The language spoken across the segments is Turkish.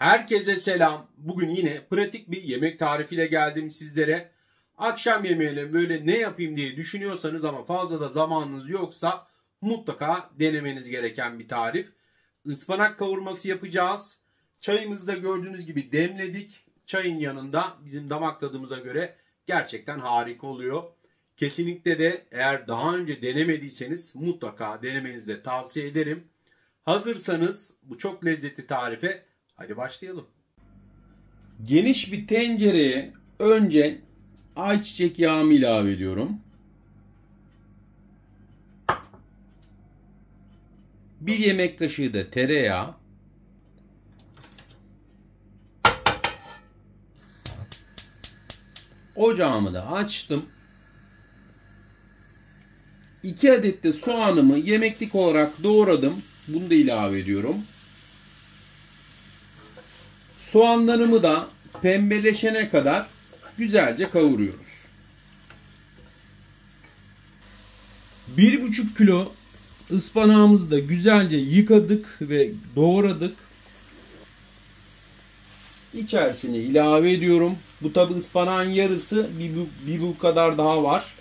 Herkese selam. Bugün yine pratik bir yemek tarifiyle geldim sizlere. Akşam yemeğine böyle ne yapayım diye düşünüyorsanız ama fazla da zamanınız yoksa mutlaka denemeniz gereken bir tarif. Ispanak kavurması yapacağız. Çayımızı da gördüğünüz gibi demledik. Çayın yanında bizim damak tadımıza göre gerçekten harika oluyor. Kesinlikle de eğer daha önce denemediyseniz mutlaka denemenizi de tavsiye ederim. Hazırsanız bu çok lezzetli tarife hadi başlayalım. Geniş bir tencereye önce ayçiçek yağımı ilave ediyorum. Bir yemek kaşığı da tereyağı. Ocağımı da açtım. 2 adet de soğanımı yemeklik olarak doğradım. Bunu da ilave ediyorum. Soğanlarımı da pembeleşene kadar güzelce kavuruyoruz. 1,5 kilo ıspanağımızı da güzelce yıkadık ve doğradık. İçerisine ilave ediyorum. Bu tabi ıspanağın yarısı, bir bu kadar daha var.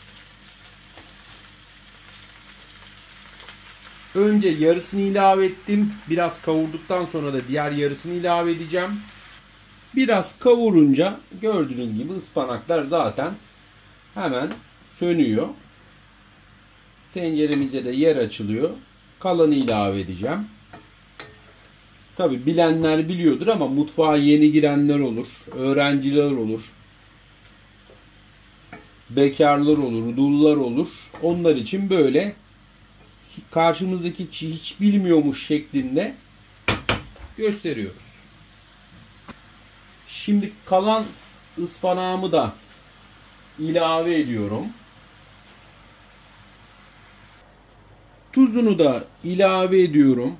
Önce yarısını ilave ettim. Biraz kavurduktan sonra da diğer yarısını ilave edeceğim. Biraz kavurunca gördüğünüz gibi ıspanaklar zaten hemen sönüyor. Tenceremizde de yer açılıyor. Kalanı ilave edeceğim. Tabi bilenler biliyordur ama mutfağa yeni girenler olur. Öğrenciler olur. Bekarlar olur. Dullar olur. Onlar için böyle karşımızdaki kişi hiç bilmiyormuş şeklinde gösteriyoruz. Şimdi kalan ıspanağımı da ilave ediyorum. Tuzunu da ilave ediyorum.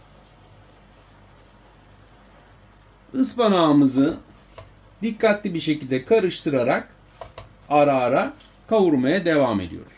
Ispanağımızı dikkatli bir şekilde karıştırarak ara ara kavurmaya devam ediyoruz.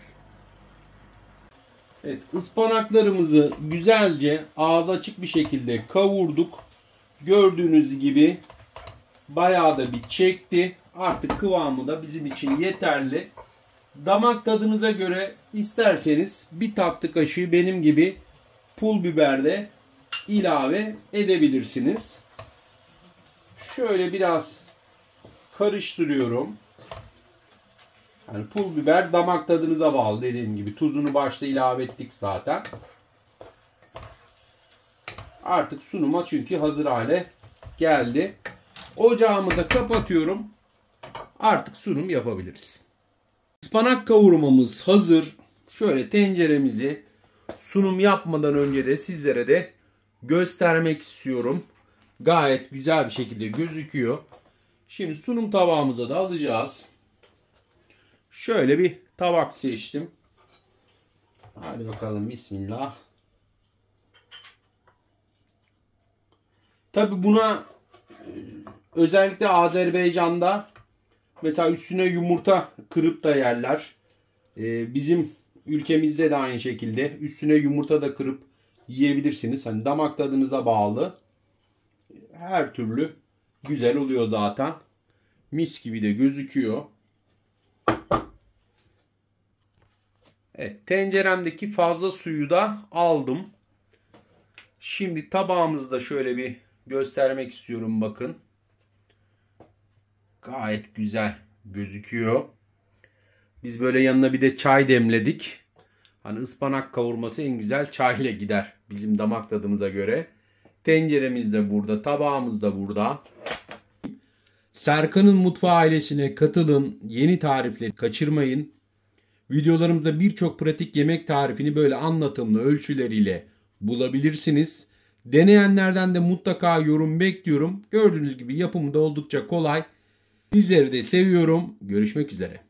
Evet, ıspanaklarımızı güzelce ağzı açık bir şekilde kavurduk. Gördüğünüz gibi bayağı da bir çekti. Artık kıvamı da bizim için yeterli. Damak tadınıza göre isterseniz bir tatlı kaşığı benim gibi pul biber de ilave edebilirsiniz. Şöyle biraz karıştırıyorum. Yani pul biber damak tadınıza bağlı, dediğim gibi. Tuzunu başta ilave ettik zaten. Artık sunuma çünkü hazır hale geldi. Ocağımı da kapatıyorum. Artık sunum yapabiliriz. Ispanak kavurmamız hazır. Şöyle tenceremizi sunum yapmadan önce de sizlere de göstermek istiyorum. Gayet güzel bir şekilde gözüküyor. Şimdi sunum tabağımıza da alacağız. Şöyle bir tabak seçtim. Hadi bakalım, bismillah. Tabi buna özellikle Azerbaycan'da mesela üstüne yumurta kırıp da yerler. Bizim ülkemizde de aynı şekilde üstüne yumurta da kırıp yiyebilirsiniz. Hani damak tadınıza bağlı. Her türlü güzel oluyor zaten. Mis gibi de gözüküyor. Evet, tenceremdeki fazla suyu da aldım. Şimdi tabağımızı da şöyle bir göstermek istiyorum, bakın. Gayet güzel gözüküyor. Biz böyle yanına bir de çay demledik. Hani ıspanak kavurması en güzel çay ile gider bizim damak tadımıza göre. Tenceremiz de burada, tabağımız da burada. Serkan'ın Mutfağı ailesine katılın. Yeni tarifleri kaçırmayın. Videolarımızda birçok pratik yemek tarifini böyle anlatımlı ölçüleriyle bulabilirsiniz. Deneyenlerden de mutlaka yorum bekliyorum. Gördüğünüz gibi yapımı da oldukça kolay. Sizleri de seviyorum. Görüşmek üzere.